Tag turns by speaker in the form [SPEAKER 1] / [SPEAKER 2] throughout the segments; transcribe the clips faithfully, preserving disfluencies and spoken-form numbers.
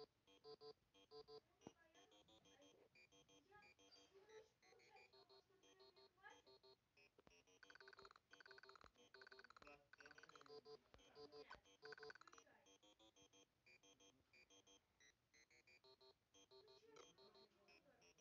[SPEAKER 1] Я ночь получается у вас на приеме хватит? Нет, включай. Почему? Почему хватит?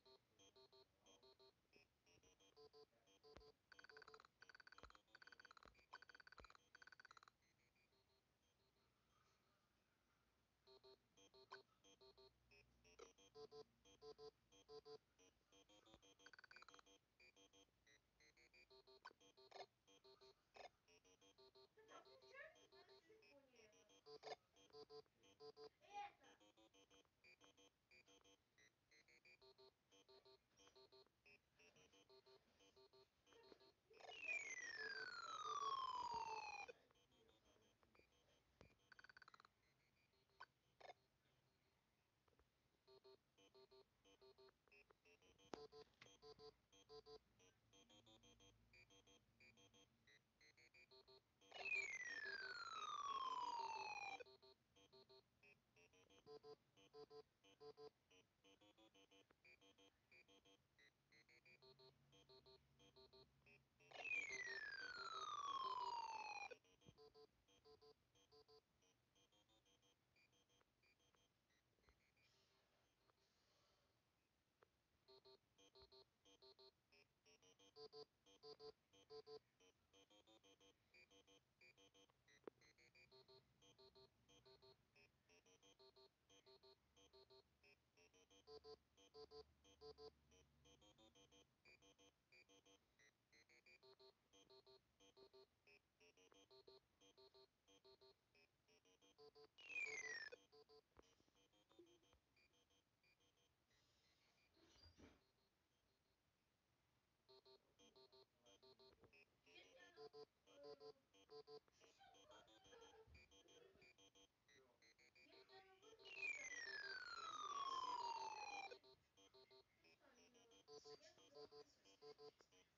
[SPEAKER 1] Да включай ты на телефоне это. Это! Я не слышу. Федя, э, что сегодня? Я не знаю, выключиться. Нет, я сегодня, знаете, что стали делать? Я круглосуточно свет